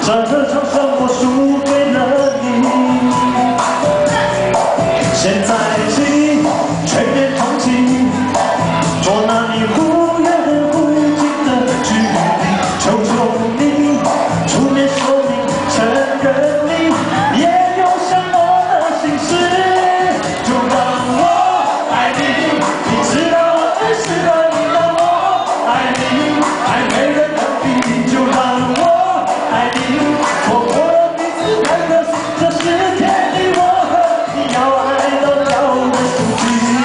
这场生活输给了你，现在起全面放弃，捉拿你忽远忽近的距离，求求你出面说明，承认你也有想我的心事，就让我爱你，你知道我最适合你的我爱你，爱没人能比，就让我爱你，错过了彼此太可惜，这是天意，我和你要爱到脚的宿命。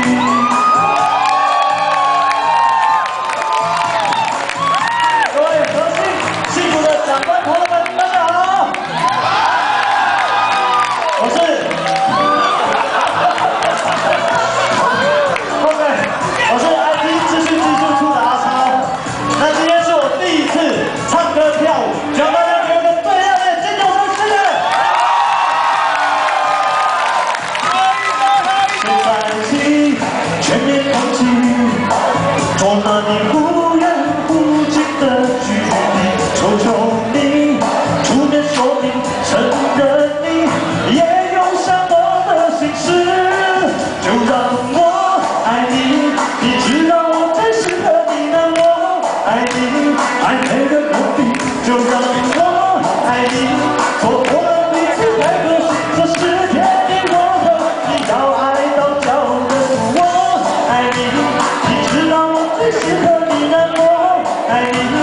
各位核心幸福的长官朋友们，大家好，我是IT 资讯技术处的阿超。那今天是我第一次唱歌跳舞，希望大家给我个最热烈的尖叫声，谢谢。现在起全面放弃，捉拿你忽远忽近的距离，求求你出面说明，承认你也有想我的心事，就让我爱你，你知道我最适合你的我爱你，爱没人能比，就让我爱你，错过了彼此太可惜，这是天意，我和你要爱到脚的我爱你，你知道我最适合你的我爱你。